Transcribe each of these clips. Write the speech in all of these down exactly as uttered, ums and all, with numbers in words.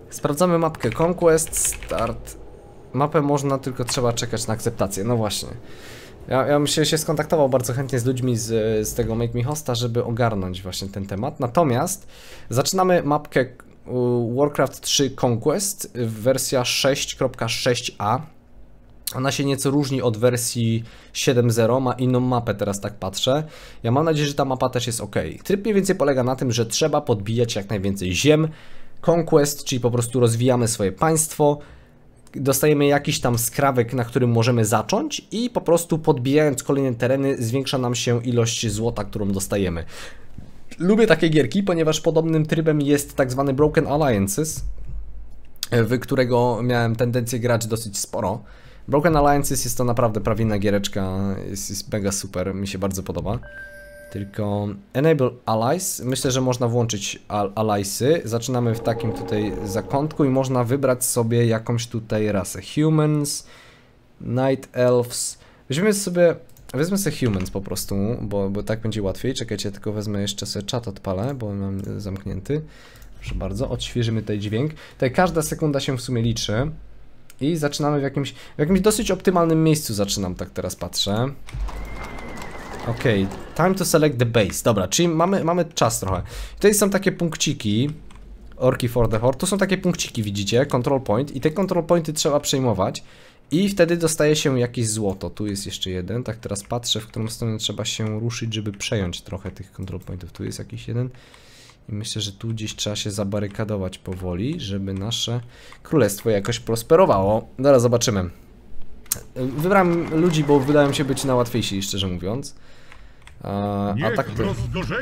Sprawdzamy mapkę Conquest, start. Mapę można, tylko trzeba czekać na akceptację, no właśnie. Ja, ja bym się, się skontaktował bardzo chętnie z ludźmi z, z tego Make Me Hosta, żeby ogarnąć właśnie ten temat. Natomiast zaczynamy mapkę Warcraft trzy Conquest, wersja sześć kropka sześć a. Ona się nieco różni od wersji siedem zero, ma inną mapę, teraz tak patrzę. Ja mam nadzieję, że ta mapa też jest ok. Tryb mniej więcej polega na tym, że trzeba podbijać jak najwięcej ziem. Conquest, czyli po prostu rozwijamy swoje państwo. Dostajemy jakiś tam skrawek, na którym możemy zacząć i po prostu podbijając kolejne tereny zwiększa nam się ilość złota, którą dostajemy. Lubię takie gierki, ponieważ podobnym trybem jest tak zwany Broken Alliances, w którego miałem tendencję grać dosyć sporo. Broken Alliances jest to naprawdę prawilna giereczka, jest, jest mega super, mi się bardzo podoba. Tylko Enable Allies, myślę, że można włączyć al Alliesy. Zaczynamy w takim tutaj zakątku i można wybrać sobie jakąś tutaj rasę. Humans, Night Elves. Weźmiemy sobie, wezmę sobie Humans po prostu, bo, bo tak będzie łatwiej. Czekajcie, tylko wezmę jeszcze sobie czat odpalę, bo mam zamknięty. Proszę bardzo, odświeżymy tutaj dźwięk. Tutaj każda sekunda się w sumie liczy. I zaczynamy w jakimś, w jakimś dosyć optymalnym miejscu zaczynam, tak teraz patrzę. Okej, okay. Time to select the base. Dobra, czyli mamy, mamy czas trochę. Tutaj są takie punkciki. Orki for the Horde. Tu są takie punkciki, widzicie? Control point. I te control pointy trzeba przejmować. I wtedy dostaje się jakieś złoto. Tu jest jeszcze jeden. Tak teraz patrzę, w którą stronę trzeba się ruszyć, żeby przejąć trochę tych control pointów. Tu jest jakiś jeden. I myślę, że tu gdzieś trzeba się zabarykadować powoli, żeby nasze królestwo jakoś prosperowało. Zaraz zobaczymy. Wybrałem ludzi, bo wydają się być najłatwiejsi, szczerze mówiąc. A, a tak to...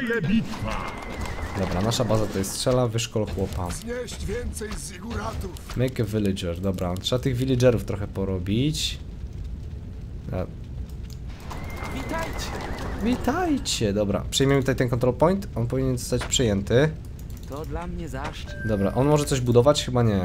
Dobra, nasza baza to jest strzela, wyszkol chłopa. Make a villager, dobra. Trzeba tych villagerów trochę porobić. A... Witajcie! Witajcie! Dobra, przejmiemy tutaj ten control point. On powinien zostać przejęty. To dla mnie zaszczyt. Dobra, on może coś budować? Chyba nie.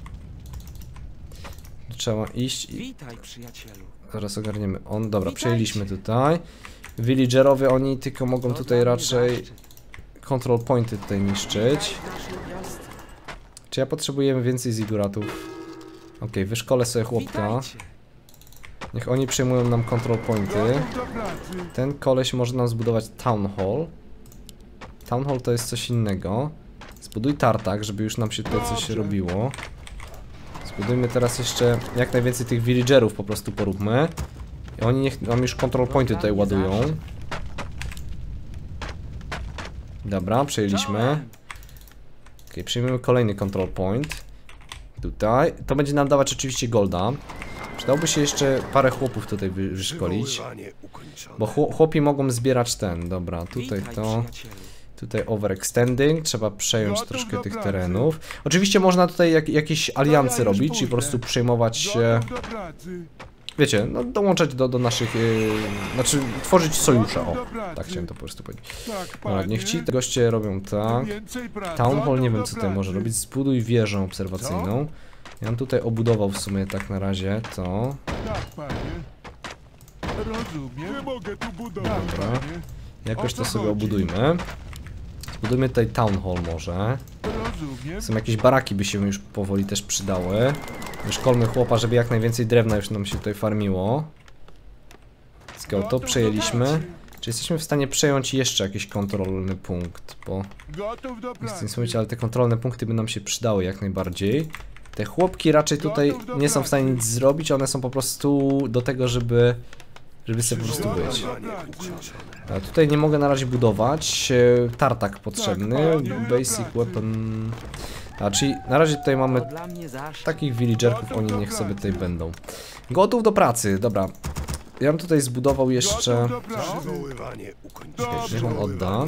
Trzeba iść i... Witaj, przyjacielu. Zaraz ogarniemy. On, dobra, Witajcie. przejęliśmy tutaj. Villagerowie, oni tylko mogą To tutaj raczej zaszczyt. control pointy tutaj niszczyć. Czy ja potrzebujemy więcej ziguratów? Okej, okay, wyszkolę sobie chłopka. Witajcie. Niech oni przejmują nam control pointy. Ten koleś może nam zbudować town hall. Town hall to jest coś innego. Zbuduj tartak, żeby już nam się tutaj coś robiło. Zbudujmy teraz jeszcze jak najwięcej tych villagerów, po prostu poróbmy. I oni niech nam już control pointy tutaj ładują. Dobra, przejęliśmy. Ok, przyjmiemy kolejny control point. Tutaj. To będzie nam dawać oczywiście golda. Przydałoby się jeszcze parę chłopów tutaj wyszkolić. Bo chłopi mogą zbierać ten. Dobra, tutaj to. Tutaj overextending, trzeba przejąć troszkę tych terenów. Oczywiście można tutaj jak, jakieś aliancje robić, czyli po prostu przejmować, e, wiecie, no dołączać do, do naszych, e, znaczy tworzyć sojusze, o, tak chciałem to po prostu powiedzieć. Dobra, niech ci goście robią tak. Town hall, nie wiem co tutaj może robić, zbuduj wieżę obserwacyjną. Ja bym tutaj obudował w sumie tak na razie to. Dobra, jakoś to sobie obudujmy. Budujmy tutaj town hall może. Są jakieś baraki, by się już powoli też przydały. Szkolmy chłopa, żeby jak najwięcej drewna już nam się tutaj farmiło. Skoro to przejęliśmy. Czy jesteśmy w stanie przejąć jeszcze jakiś kontrolny punkt? Bo nie chcę nic mówić, ale te kontrolne punkty by nam się przydały jak najbardziej. Te chłopki raczej tutaj nie są w stanie nic zrobić, one są po prostu do tego, żeby żeby sobie po prostu być. A tutaj nie mogę na razie budować. Tartak potrzebny. Basic weapon. A czyli na razie tutaj mamy takich villagerków, oni niech sobie tutaj będą. Gotów do pracy, dobra. Ja bym tutaj zbudował jeszcze. Niech on odda.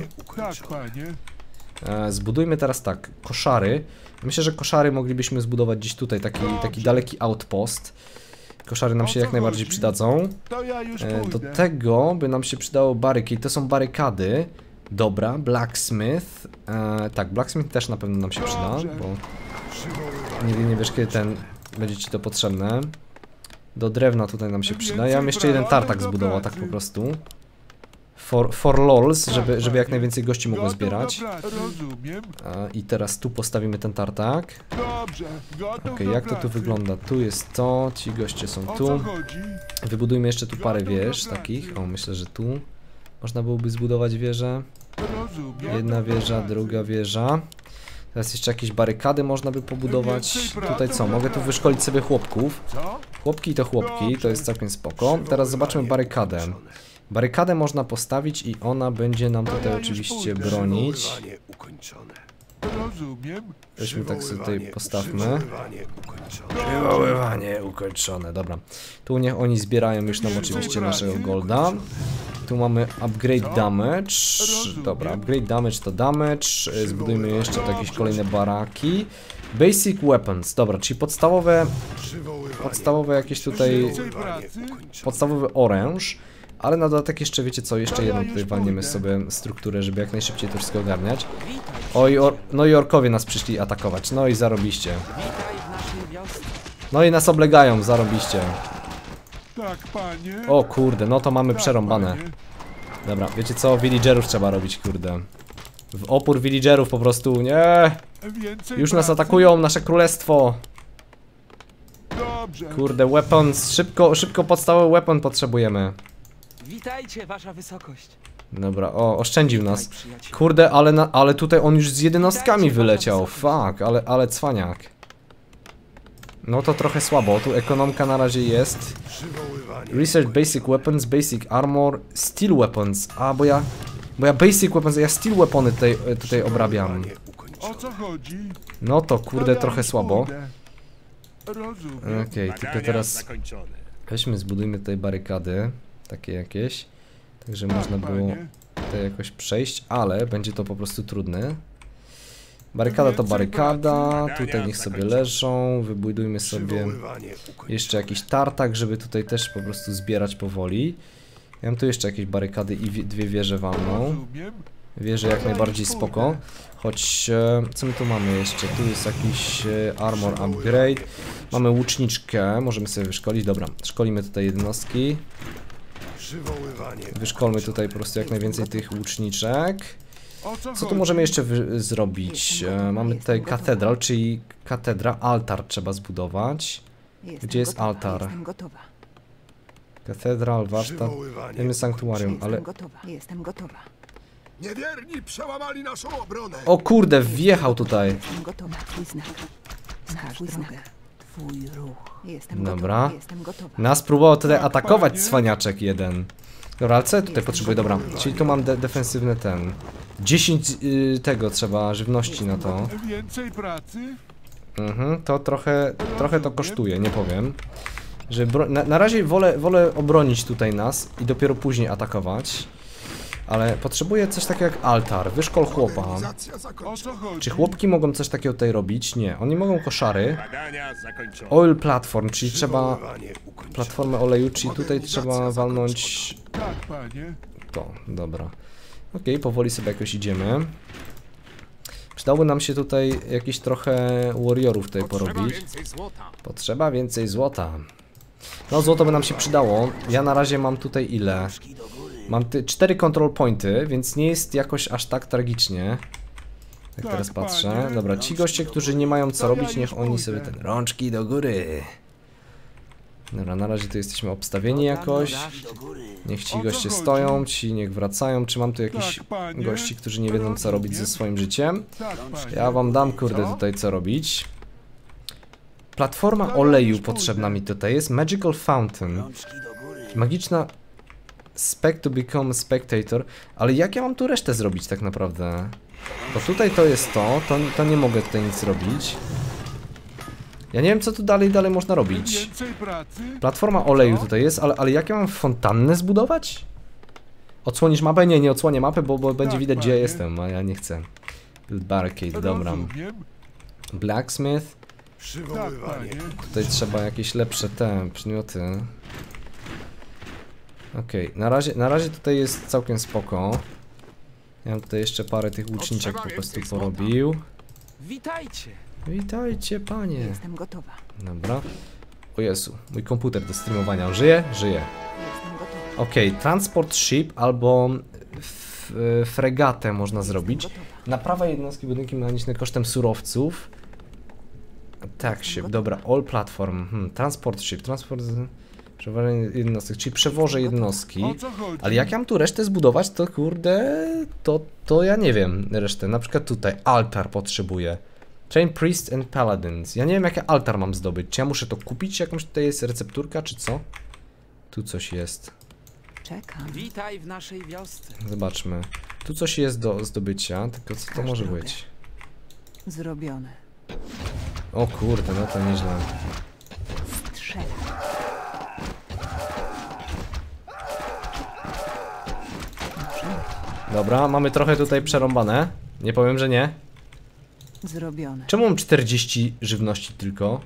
Zbudujmy teraz tak, koszary. Myślę, że koszary moglibyśmy zbudować gdzieś tutaj, taki, taki daleki outpost. Koszary nam się jak najbardziej przydadzą. E, do tego by nam się przydało barykady. To są barykady. Dobra, blacksmith. E, tak, blacksmith też na pewno nam się przyda, bo nigdy nie wiesz, kiedy ten będzie ci to potrzebne. Do drewna tutaj nam się przyda. Ja bym jeszcze jeden tartak zbudował, tak po prostu. For, for lols, żeby, żeby jak najwięcej gości mogło Gotów do zbierać. pracy. Rozumiem. A, I teraz tu postawimy ten tartak. Dobrze, gotów Okej, do jak to tu pracy. wygląda? Tu jest to, ci goście są O co tu. chodzi? Wybudujmy jeszcze tu parę Gotów do wież pracy. takich. O, myślę, że tu można byłoby zbudować wieżę. Rozumiem. Jedna Gotów do wieża, pracy. druga wieża. Teraz jeszcze jakieś barykady można by pobudować. Więcej pracy. Tutaj co? Mogę tu wyszkolić sobie chłopków. Co? Chłopki to chłopki, to jest całkiem spoko. Teraz zobaczmy barykadę. Barykadę można postawić i ona będzie nam tutaj ja już oczywiście pójdę. bronić. Przywoływanie ukończone. Rozumiem. Weźmy tak sobie tutaj Przywoływanie- postawmy. Przywoływanie ukończone. Przywoływanie ukończone, dobra. Tu niech oni zbierają już nam oczywiście naszego golda. Tu mamy upgrade damage. Dobra, upgrade damage to damage. Zbudujmy jeszcze tu jakieś kolejne baraki. Basic weapons, dobra, czyli podstawowe, Przywoływanie- podstawowe jakieś tutaj, Więcej pracy. ukończone. podstawowy oręż. Ale na dodatek jeszcze wiecie co, jeszcze jedną tutaj walniemy sobie strukturę, żeby jak najszybciej to wszystko ogarniać. Witaj, Oj, or no i orkowie nas przyszli atakować, no i zarobiście. witaj w naszej wiosce. No i nas oblegają, zarobiście. Tak, panie. O kurde, no to mamy Tak, przerąbane. panie. Dobra, wiecie co, villagerów trzeba robić, kurde. W opór villagerów po prostu, nie! Więcej Już nas pracy. atakują, nasze królestwo. Dobrze. Kurde, weapons, szybko, szybko podstawowy weapon potrzebujemy. Witajcie, wasza wysokość. Dobra, o, oszczędził Witaj, nas. przyjacielu. Kurde, ale, na, ale tutaj on już z jedenastkami wyleciał, fuck, ale, ale cwaniak. No to trochę słabo, tu ekonomka na razie jest. Przywoływanie Research basic weapons, basic armor, steel weapons. A, bo ja, bo ja basic weapons, ja steel weapony tutaj, tutaj obrabiam. Przywoływanie ukończone. O co chodzi? No to To kurde ja trochę już słabo. pójdę. Rozumiem. Okej, tylko Badania teraz zakończone. weźmy, zbudujmy tutaj barykady, takie jakieś. Także Tak, można było panie. tutaj jakoś przejść, ale będzie to po prostu trudne. Barykada to Więcej barykada, pracy. tutaj niech sobie Zakończone. leżą, wybudujmy sobie Przywoływanie ukończone. jeszcze jakiś tartak, żeby tutaj też po prostu zbierać powoli. Ja mam tu jeszcze jakieś barykady i wie- dwie wieże walną. Rozumiem. Wieże jak najbardziej spoko. Choć, e, co my tu mamy jeszcze? Tu jest jakiś e, armor upgrade. Mamy łuczniczkę, możemy sobie wyszkolić. Dobra, szkolimy tutaj jednostki. Przywoływanie Wyszkolmy tutaj po prostu jak najwięcej tych łuczniczek. O co Co chodzi? tu możemy jeszcze wy- zrobić? E, mamy tutaj katedral, czyli katedra, altar trzeba zbudować. Jestem Gdzie jest gotowa, altar? Jestem gotowa. Katedral, warsztat, Przywoływanie wiemy sanktuarium, ale... Jestem gotowa. Jestem gotowa. Niewierni przełamali naszą obronę. O kurde, wjechał tutaj. Jestem gotowa. Twój znak. Wskaż drogę. Twój ruch. Jestem Dobra. gotowa. Jestem gotowa. Nas próbował tutaj Tak, atakować panie. cwaniaczek jeden. Dobra, ale co ja tutaj potrzebuję? Dobra, czyli tu mam de defensywny ten. dziesięć y, tego trzeba, żywności na to. Więcej pracy? Mhm, to trochę, trochę to kosztuje, nie powiem. Że bro na, na razie wolę, wolę obronić tutaj nas i dopiero później atakować. Ale potrzebuję coś takiego jak altar, wyszkol chłopa. Organizacja O zakończona. co chodzi? Czy chłopki mogą coś takiego tutaj robić? Nie, oni mogą koszary. Badania zakończone. Oil platform, czyli trzeba Przywoływanie ukończone. platformę oleju, czyli tutaj trzeba walnąć Tak, panie. to, dobra. Okej, powoli sobie jakoś idziemy. Przydałoby nam się tutaj jakiś trochę warriorów tutaj porobić. więcej złota. Potrzeba więcej złota. No złoto by nam się przydało. Ja na razie mam tutaj ile? Mam ty cztery control pointy, więc nie jest jakoś aż tak tragicznie. Jak Tak, teraz patrzę. panie. Dobra, ci goście, którzy nie mają co To ja robić, niech już oni pójdę. sobie ten rączki do góry. Dobra, na razie tu jesteśmy obstawieni To dla jakoś. mnie zaszczyt. Niech ci O co goście chodzi? stoją, ci niech wracają. Czy mam tu jakichś Tak, panie. gości, którzy nie wiedzą co robić ze swoim życiem? Tak, panie. Ja wam dam kurde Co? tutaj co robić. Platforma To ja oleju już potrzebna pójdę. mi tutaj jest. Magical Fountain. Magiczna spec to become spectator. Ale jak ja mam tu resztę zrobić tak naprawdę? Bo tutaj to jest to, to, to nie mogę tutaj nic robić. Ja nie wiem co tu dalej, dalej można robić. Więcej pracy? Platforma oleju Co? tutaj jest, ale, ale jak ja mam fontannę zbudować? Odsłonisz mapę? Nie, nie odsłonię mapy, bo, bo będzie Tak, widać gdzie ja panie. jestem, a ja nie chcę. Build barricade, dobra. Rozumiem. Blacksmith. Tak, Przywoływanie panie. Tutaj trzeba jakieś lepsze te przedmioty. Okej, na razie, na razie tutaj jest całkiem spoko. Ja bym tutaj jeszcze parę tych łuczniczek po prostu porobił. Witajcie. Witajcie panie. Jestem gotowa. Dobra. O Jezu, mój komputer do streamowania. On żyje? Żyje. Jestem gotowa. Okej, okay, transport ship albo f, fregatę można zrobić. Naprawa jednostki budynki mechaniczne kosztem surowców. Tak, ship, dobra, all platform. Hmm, transport ship, transport... Przewożenie jednostek, czyli przewożę jednostki. O co chodzi? Ale jak ja mam tu resztę zbudować, to kurde, to, to ja nie wiem resztę. Na przykład tutaj altar potrzebuję. Train Priest and Paladins. Ja nie wiem, jaki altar mam zdobyć. Czy ja muszę to kupić? Jakąś tutaj jest recepturka, czy co? Tu coś jest. Czekam. Witaj w naszej wiosce. Zobaczmy. Tu coś jest do zdobycia, tylko co to może być? Zrobione. O kurde, no to nieźle. Strzelaj. Dobra, mamy trochę tutaj przerąbane. Nie powiem, że nie. Zrobione. Czemu mam czterdzieści żywności tylko?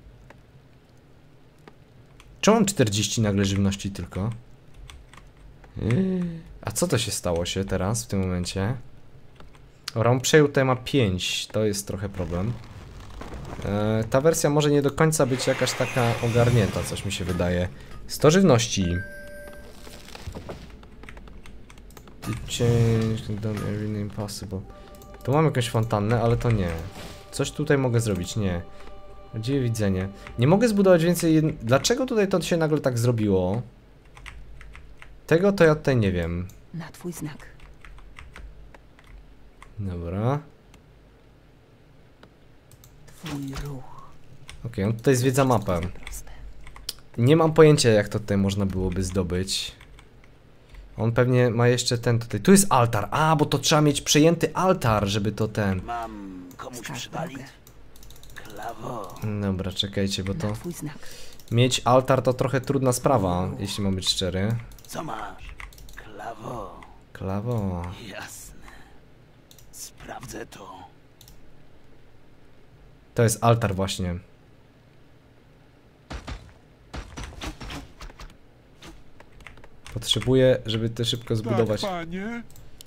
Czemu mam czterdzieści nagle żywności tylko? Yy. A co to się stało się teraz, w tym momencie? Dobra, on przejął tutaj ma pięć, to jest trochę problem. Eee, ta wersja może nie do końca być jakaś taka ogarnięta, coś mi się wydaje. sto żywności. Change, done every name possible. Tu mam jakąś fontannę, ale to nie. Coś tutaj mogę zrobić, nie. Gdzie widzenie? Nie mogę zbudować więcej jed... Dlaczego tutaj to się nagle tak zrobiło? Tego to ja tutaj nie wiem. Na twój znak. Dobra. Twój ruch. Okej, okay, on tutaj zwiedza mapę. Proste. Nie mam pojęcia, jak to tutaj można byłoby zdobyć. On pewnie ma jeszcze ten tutaj. Tu jest altar. A, bo to trzeba mieć przejęty altar, żeby to ten. Mam komuś Wskaż przywalić? drogę. Klawo. Dobra, czekajcie, bo Na to. twój znak. Mieć altar to trochę trudna sprawa, jeśli mam być szczery. Co masz? Klawo. Klawo. Jasne. Sprawdzę to. To jest altar właśnie. Potrzebuję, żeby to szybko zbudować. Tak, panie.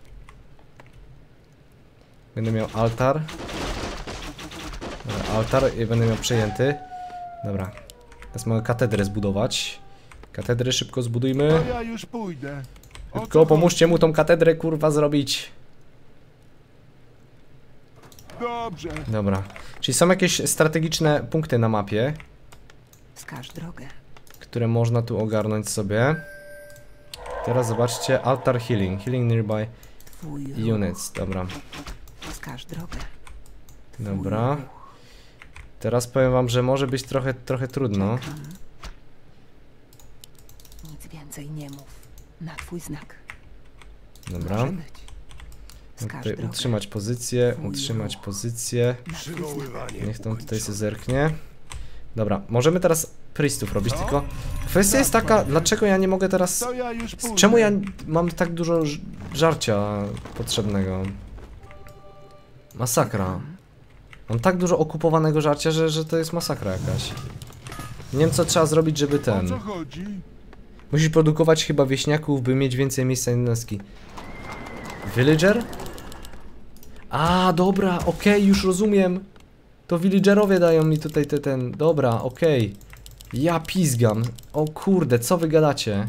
Będę miał altar. Dobra, altar i będę miał przejęty. Dobra. Teraz mogę katedrę zbudować. Katedrę szybko zbudujmy. To ja już pójdę. O Szybko co pomóżcie chodzi? mu tą katedrę kurwa zrobić. Dobrze. Dobra. Czyli są jakieś strategiczne punkty na mapie, Wskaż drogę. które można tu ogarnąć sobie. Teraz zobaczcie, altar healing. Healing nearby Twój ruch. units. Dobra. Wskaż drogę. Twój Dobra. ruch. Teraz powiem wam, że może być trochę, trochę trudno. Czekam. Nic więcej nie mów. Na twój znak. Dobra. Może być. No Wskaż tutaj drogę. utrzymać pozycję, Twój utrzymać ruch. pozycję. Na twój znak. Przywoływanie Niech tam tutaj się ukończone. zerknie. Dobra, możemy teraz priestów robić, tylko kwestia jest taka, dlaczego ja nie mogę teraz... To ja już pójdę. Czemu ja mam tak dużo ż- żarcia potrzebnego? Masakra. Mam tak dużo okupowanego żarcia, że, że to jest masakra jakaś. Nie wiem, co trzeba zrobić, żeby O co ten... chodzi? Musisz produkować chyba wieśniaków, by mieć więcej miejsca jednostki. Villager? A, dobra, okej, już rozumiem. To villagerowie dają mi tutaj te, ten... Dobra, okej. Ja pizgam. O kurde, co wy gadacie?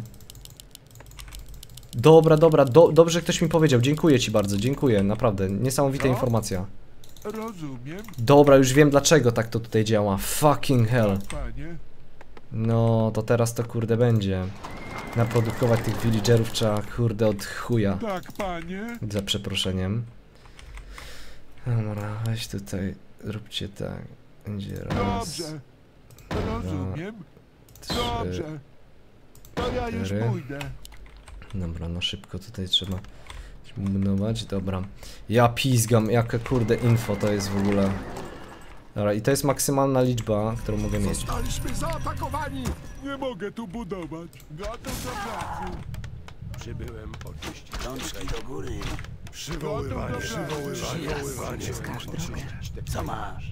Dobra, dobra, do, dobrze, że ktoś mi powiedział. Dziękuję ci bardzo, dziękuję, naprawdę. Niesamowita Co? informacja. Rozumiem. Dobra, już wiem, dlaczego tak to tutaj działa. Fucking hell. Tak, panie. No, to teraz to kurde będzie. Naprodukować tych villagerów trzeba kurde od chuja. Tak, panie. Za przeproszeniem. Dobra, weź tutaj, zróbcie tak. Będzie raz, Dobrze. Rozumiem. trzy. Dobrze. To ja już cztery. pójdę. Dobra, no szybko tutaj trzeba budować, dobra. Ja pizgam, jaka kurde info to jest w ogóle. Dobra, i to jest maksymalna liczba, którą mogę mieć. Zostaliśmy zaatakowani! Nie mogę tu budować. Gotów do pracy. Przybyłem oczyścić. Rączki do góry. Przywoływanie, Gotów do pracy. przywoływanie, przywoływanie. Wskaż drogę. Co masz?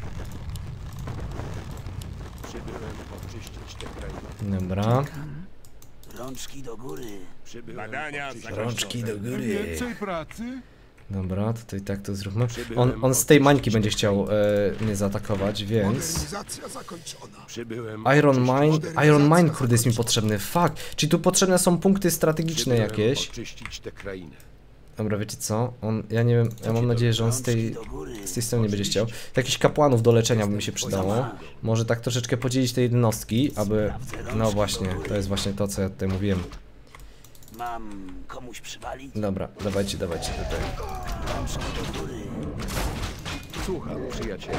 Przybyłem oczyścić te krainy. Dobra. Czekam. Rączki do góry. Badania Rączki do góry. Więcej pracy? Dobra, tutaj tak to zróbmy. On, on z tej mańki będzie chciał e, mnie zaatakować, więc... Modernizacja zakończona. Przybyłem Iron Mine, Modernizacja Iron Mine kurde jest mi zakończona. potrzebny, fuck. Czyli tu potrzebne są punkty strategiczne Przybyłem jakieś. oczyścić tę krainę. Dobra, wiecie co? On, ja nie wiem, ja mam nadzieję, że on z tej, do góry. z tej strony nie będzie chciał. Jakichś kapłanów do leczenia by mi się przydało. Może tak troszeczkę podzielić te jednostki, aby... No właśnie, to jest właśnie to, co ja tutaj mówiłem. Mam komuś przywalić? Dobra, dawajcie, dawajcie tutaj. Rączki do góry. Słucham, przyjacielu.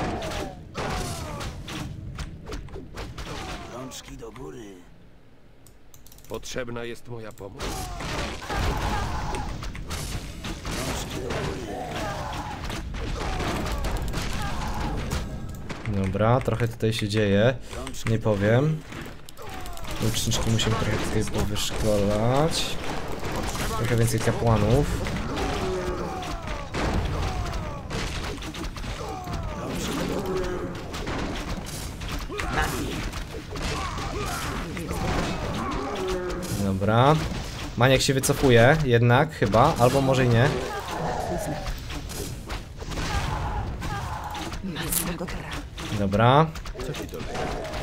Rączki do góry. Potrzebna jest moja pomoc. Rączki do góry. Dobra, trochę tutaj się dzieje. Rączki Nie do powiem. Łuczniczki musimy trochę tutaj powyszkolać. Trochę więcej kapłanów. Dobra. Maniek się wycofuje, jednak, chyba, albo może i nie. Mocnego kara. Dobra. Co ci dolega?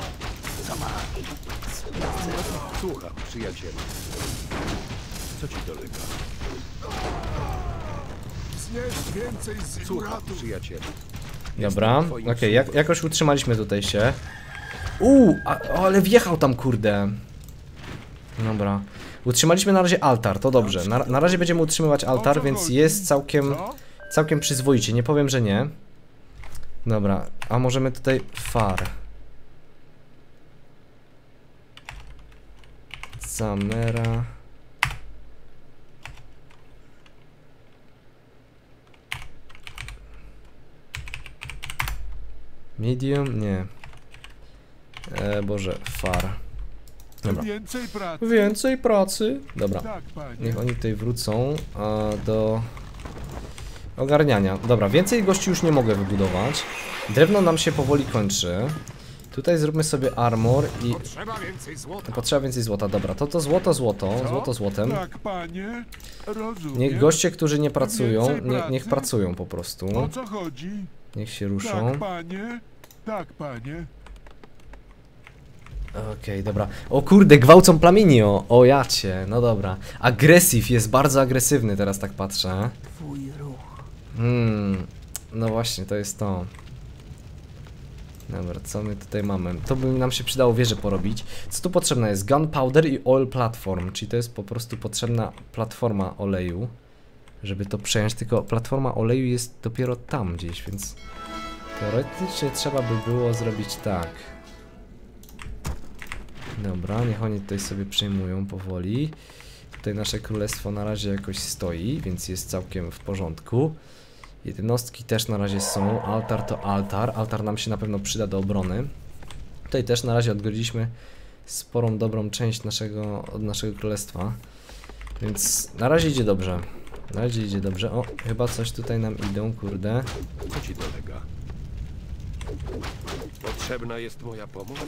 Słucham, przyjacielu. Co ci dolega? Znieść więcej Słucham, ziguratu. przyjacielu. Dobra, okej, okay, jak, jakoś utrzymaliśmy tutaj się. Uuu, a- o, ale wjechał tam, kurde. Dobra. Utrzymaliśmy na razie altar, to dobrze. Na, na razie będziemy utrzymywać altar, więc jest całkiem, Co? całkiem przyzwoicie, nie powiem, że nie. Dobra, a możemy tutaj far. Samera. Medium? Nie. E, Boże, far. Dobra. Więcej pracy. Więcej pracy. Dobra. Tak, panie. Niech oni tutaj wrócą a, do ogarniania. Dobra, więcej gości już nie mogę wybudować. Drewno nam się powoli kończy. Tutaj zróbmy sobie armor i... Trzeba więcej złota. Potrzeba więcej złota. Dobra, to to złoto, złoto, Co? złoto złotem. Tak, panie. Rozumiem. Niech goście, którzy nie pracują, Więcej nie, pracy? niech pracują po prostu. O co chodzi? Niech się ruszą. Tak, panie. Tak, panie. Okej, dobra. O kurde, gwałcą Plaminio. O jacie, no dobra. Agresyw, jest bardzo agresywny, teraz tak patrzę. Twój ruch. Hmm, no właśnie, to jest to. Dobra, co my tutaj mamy? To by nam się przydało wieżę porobić. Co tu potrzebne jest? Gunpowder i oil platform, czyli to jest po prostu potrzebna platforma oleju, żeby to przejąć, tylko platforma oleju jest dopiero tam gdzieś, więc teoretycznie trzeba by było zrobić tak. Dobra, niech oni tutaj sobie przejmują powoli. Tutaj nasze królestwo na razie jakoś stoi, więc jest całkiem w porządku. Jednostki też na razie są. Altar to altar. Altar nam się na pewno przyda do obrony. Tutaj też na razie odgrodziliśmy sporą, dobrą część naszego, od naszego królestwa. Więc na razie idzie dobrze. Na razie idzie dobrze. O, chyba coś tutaj nam idą, kurde. Co ci dolega? Potrzebna jest moja pomoc?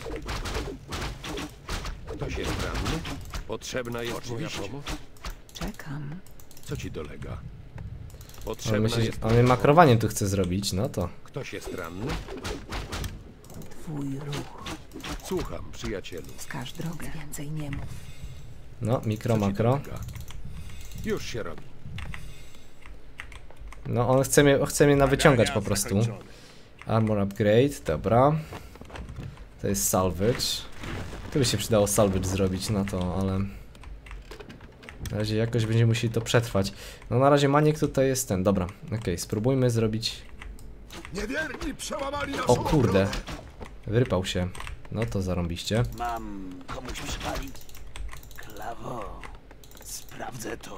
Ktoś jest ranny? Potrzebna jest moja pomoc? Czekam. Co ci dolega? On, Potrzebna myśli, jest on moja makrowaniem tu chce zrobić, no to. Ktoś jest ranny? Twój ruch. Słucham, przyjacielu. Wskaż drogę. Więcej nie mów. No, mikro, Co ci makro. dolega? Już się robi. No, on chce mnie, chce mnie nawyciągać po prostu. Armor upgrade, dobra. To jest salvage. Tu by się przydało salvage zrobić na to, ale... Na razie jakoś będziemy musieli to przetrwać. No na razie maniek tutaj jest ten, dobra. Okej, okay, spróbujmy zrobić... Niewierni przełamali naszą O kurde. obronę. Wyrypał się. No to zarąbiście. Mam komuś przywalić? Klawo. Sprawdzę to.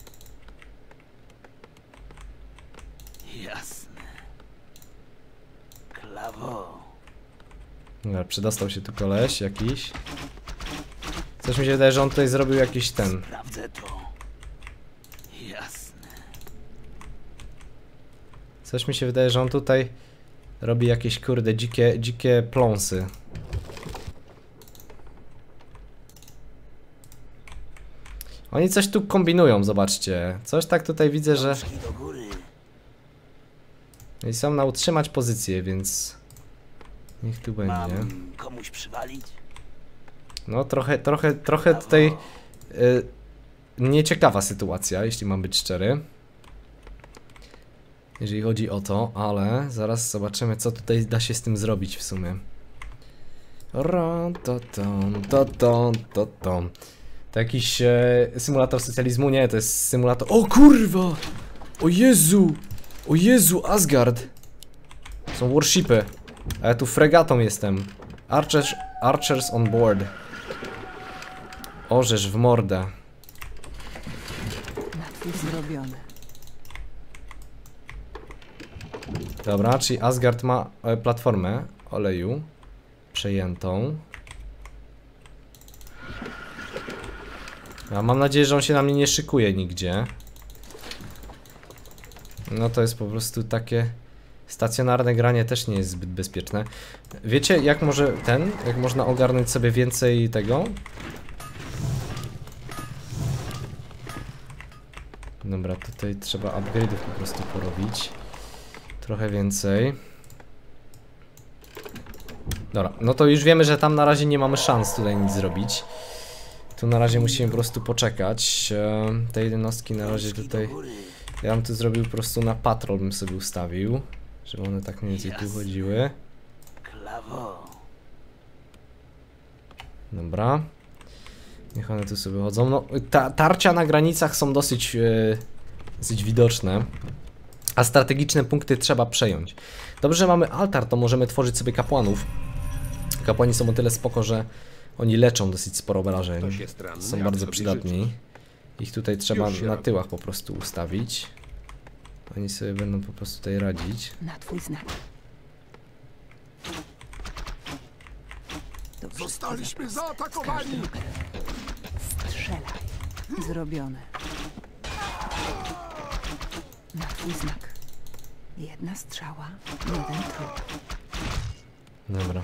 Jasne. Klawo. Dobra, przedostał się tu koleś jakiś. Coś mi się wydaje, że on tutaj zrobił jakiś ten... Sprawdzę to. Jasne. Coś mi się wydaje, że on tutaj robi jakieś kurde dzikie, dzikie pląsy. Oni coś tu kombinują, zobaczcie. Coś tak tutaj widzę, że... Rączki do góry. I są na utrzymać pozycję, więc niech tu będzie. Mam komuś przywalić? No trochę, trochę, trochę tutaj y, nieciekawa sytuacja, jeśli mam być szczery. Jeżeli chodzi o to, ale zaraz zobaczymy, co tutaj da się z tym zrobić w sumie. Ro, to, to, to, to, to, to. To jakiś e, symulator socjalizmu? Nie, to jest symulator... O kurwa! O Jezu! O Jezu, Asgard! Są warshipy. A ja tu fregatą jestem. Archers, archers on board. Orzesz w mordę. Na twój zrobiony. Dobra, czyli Asgard ma e, platformę oleju przejętą. Ja mam nadzieję, że on się na mnie nie szykuje nigdzie. No to jest po prostu takie stacjonarne granie też nie jest zbyt bezpieczne. Wiecie, jak może ten, jak można ogarnąć sobie więcej tego? Dobra, tutaj trzeba upgrade'ów po prostu porobić. Trochę więcej. Dobra, no to już wiemy, że tam na razie nie mamy szans tutaj nic zrobić. Tu na razie musimy po prostu poczekać. E, te jednostki na razie tutaj... Ja bym tu zrobił po prostu na patrol, bym sobie ustawił. Żeby one tak mniej więcej tu chodziły. Klawo. Dobra. Niech one tu sobie chodzą. No, ta, tarcia na granicach są dosyć, e, dosyć widoczne. A strategiczne punkty trzeba przejąć. Dobrze, że mamy altar, to możemy tworzyć sobie kapłanów. Kapłani są o tyle spoko, że oni leczą dosyć sporo obrażeń. Są bardzo przydatni. Ich tutaj trzeba na tyłach po prostu ustawić. Oni sobie będą po prostu tutaj radzić. Na twój znak. Zostaliśmy zaatakowani! Strzelaj. Zrobione. Na twój znak. Jedna strzała, jeden trup. Dobra.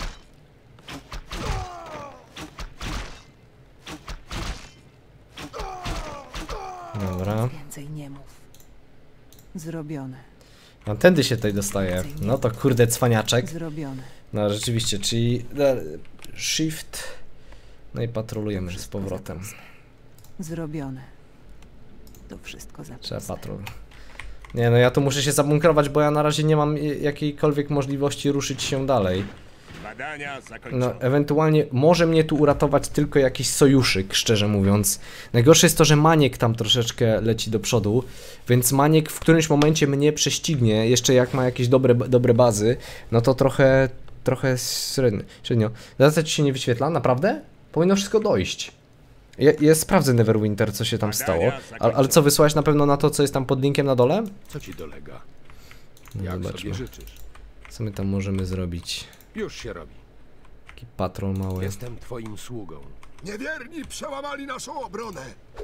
Dobra. Więcej nie mów. Zrobione. No tędy się tutaj dostaje. No to kurde cwaniaczek. Zrobione. No rzeczywiście, czyli e, shift. No i patrolujemy z powrotem. Zrobione. To wszystko za Trzeba patrol. Nie no, ja tu muszę się zabunkrować, bo ja na razie nie mam jakiejkolwiek możliwości ruszyć się dalej. Badania zakończone. No, ewentualnie może mnie tu uratować tylko jakiś sojuszyk, szczerze mówiąc. Najgorsze jest to, że Maniek tam troszeczkę leci do przodu, więc Maniek w którymś momencie mnie prześcignie, jeszcze jak ma jakieś dobre, dobre bazy, no to trochę, trochę średnio. średnio. Data ci się nie wyświetla? Naprawdę? Powinno wszystko dojść. Ja, ja sprawdzę Neverwinter, co się tam stało. A, ale co, wysłałeś na pewno na to, co jest tam pod linkiem na dole? Co ci dolega? No, Jak zobaczmy. sobie życzysz? Co my tam możemy zrobić? Już się robi. Taki patrol mały. Jestem twoim sługą. Niewierni przełamali naszą obronę.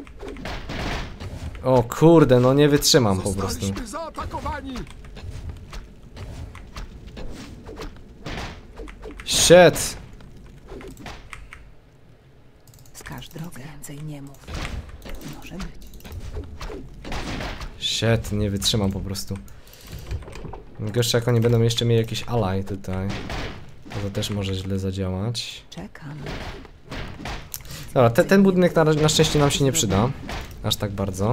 O kurde, no nie wytrzymam po prostu. Zostaliśmy zaatakowani. Shit! Wskaż drogę. Więcej nie mów. Może być. Shit, nie wytrzymam po prostu. Gorzej jak oni będą jeszcze mieli jakiś ally tutaj. To też może źle zadziałać. Czekam. Dobra, te, ten budynek na, na szczęście nam się nie przyda. Aż tak bardzo.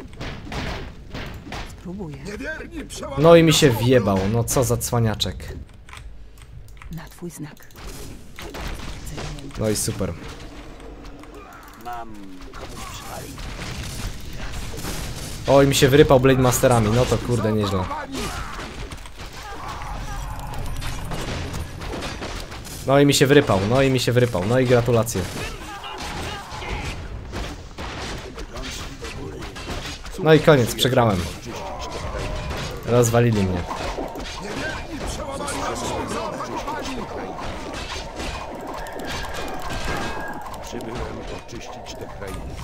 Spróbuję. Niewierni przełamali No i mi się naszą wjebał, obronę. no co za cwaniaczek. Na twój znak. Więcej nie mów. No i super. Mam komuś przywalić? Oj, mi się wyrypał Blade Masterami, no to kurde nieźle. Zaatakowani. No i mi się wyrypał, no i mi się wyrypał, no i gratulacje. No i koniec, przegrałem. Rozwalili mnie. Niewierni przełamali naszą zaatakowani. Przybyłem oczyścić te krainy.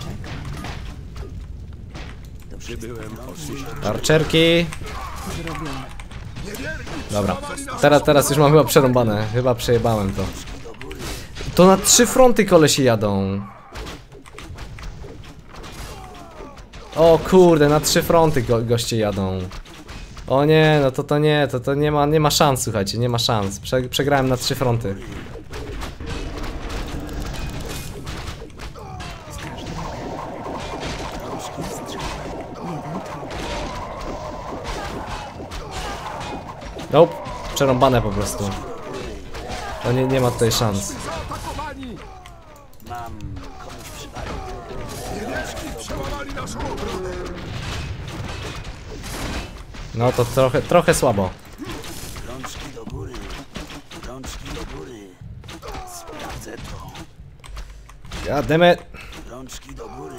Przybyłem oczyścić. Archerki. Zrobione. Niewierni Dobra, przełamali naszą teraz, teraz już mam chyba przerąbane, chyba przejebałem to. To na trzy fronty kolesie jadą. O kurde, na trzy fronty go, goście jadą. O nie, no to to nie, to to nie ma, nie ma szans, słuchajcie, nie ma szans. Prze przegrałem na trzy fronty. Nope, przerąbane po prostu. To nie, nie ma tutaj szans. Zaatakowani! Mam komuś przywalić. Niebieski przełamali naszą obronę! No to trochę, trochę słabo. Rączki do góry. Rączki do góry. Sprawdzę to. God damn it. Rączki do góry.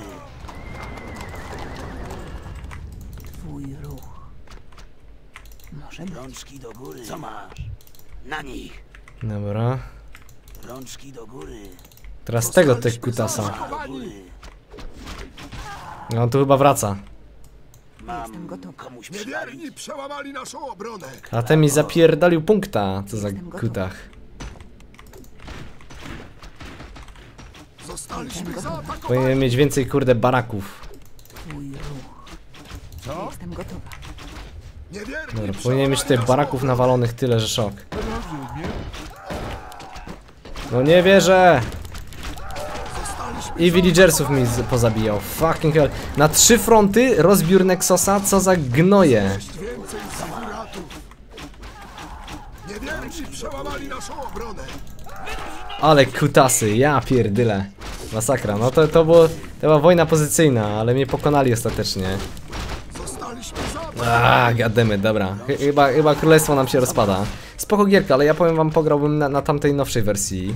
Twój ruch. Może być. Rączki do góry. Co masz? Na nich. Dobra. Rączki do góry. Teraz tego tych kutasa. Do góry. No on tu chyba wraca. Jestem Mam gotowa. komuś przywalić. Niewierni przełamali naszą obronę! A ten mi zapierdalił punkta. Co za Jestem gotowa. kutach. Zostaliśmy zaatakowani! Powinien mieć więcej kurde baraków. Twój ruch. Co? Jestem gotowa. Niewierni Dobra, powinien mieć tych baraków nawalonych tyle, że szok. Rozumiem. No nie wierzę! Zostaliśmy I villagersów mi z- pozabijał. Fucking hell. Na trzy fronty rozbiór Nexosa, co za gnoje. więcej ziguratów! Niewierni przełamali naszą obronę! Ale kutasy, ja pierdyle. Masakra, no to, to, było, to była wojna pozycyjna, ale mnie pokonali ostatecznie. Zostaliśmy zaatakowani! Aaa, goddammit, dobra. Ch chyba, chyba królestwo nam się rozpada. Spoko gierka, ale ja powiem wam, pograłbym na, na tamtej nowszej wersji.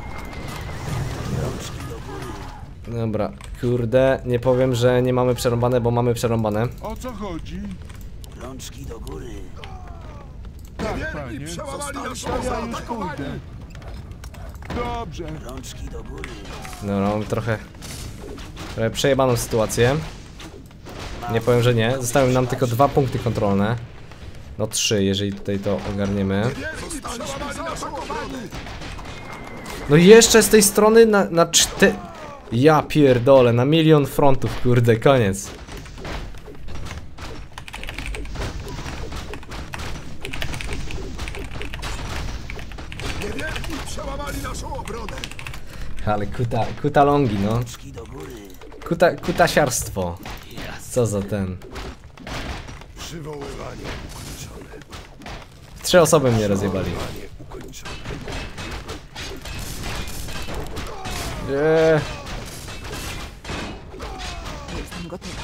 Dobra, kurde, nie powiem, że nie mamy przerąbane, bo mamy przerąbane. O co chodzi? Rączki do góry. Tak, panie. Przełamali naszą zaatakowani! Dobrze. Rączki do góry. No, no, mamy trochę, trochę przejebaną sytuację. Nie powiem, że nie. Zostały nam tylko dwa punkty kontrolne. No trzy, jeżeli tutaj to ogarniemy. Niewierni przełamali naszą obronę! No i jeszcze z tej strony na, na cztery... Ja pierdolę, na milion frontów, kurde, koniec. Niewierni przełamali naszą obronę! Ale kuta, kutalongi, no. Rączki do góry. Kuta, kutasiarstwo. Co za ten. Przywoływanie ukończone. Trzy osoby mnie rozjebali. Przywoływanie ukończone. Eee, Jestem gotowa.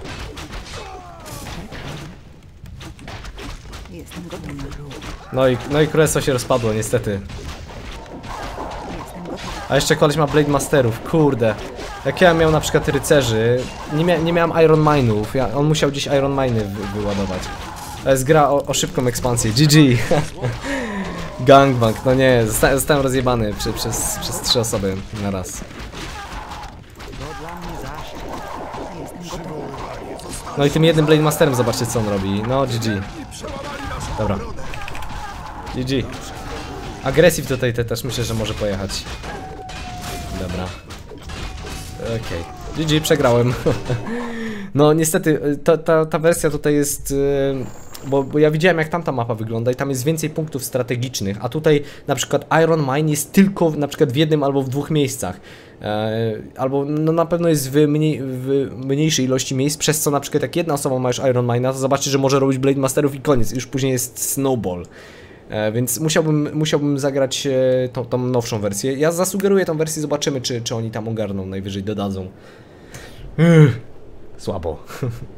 Czekam. Jestem gotowa. no i, no i królestwo się rozpadło, niestety. Jestem gotowa. A jeszcze koleś ma Blade Masterów, kurde. Jak ja miał na przykład rycerzy, nie, mia nie miałem Iron Mine'ów, ja, on musiał gdzieś Iron Mine'y wy wyładować. To jest gra o, o szybką ekspansję, G G. Gangbang, no nie, zosta zostałem rozjebany przy, przez, przez trzy osoby na raz. To dla mnie zaszczyt. Jestem gotowa. No i tym jednym Blade Masterem zobaczcie co on robi, no G G. Przełamali naszą Dobra. obronę! G G. Aggressive tutaj te też myślę, że może pojechać. Dobra. Okej. Okay. G G, przegrałem. No niestety, ta, ta, ta wersja tutaj jest... Yy, bo, bo ja widziałem jak tamta mapa wygląda i tam jest więcej punktów strategicznych, a tutaj na przykład Iron Mine jest tylko na przykład w jednym albo w dwóch miejscach. E, albo no na pewno jest w, mniej, w mniejszej ilości miejsc, przez co na przykład jak jedna osoba ma już Iron Mine'a, to zobaczy, że może robić Blade Masterów i koniec, już później jest Snowball. E, więc musiałbym, musiałbym zagrać e, tą, tą nowszą wersję. Ja zasugeruję tą wersję, zobaczymy czy, czy oni tam ogarną, najwyżej dodadzą. Uff, słabo.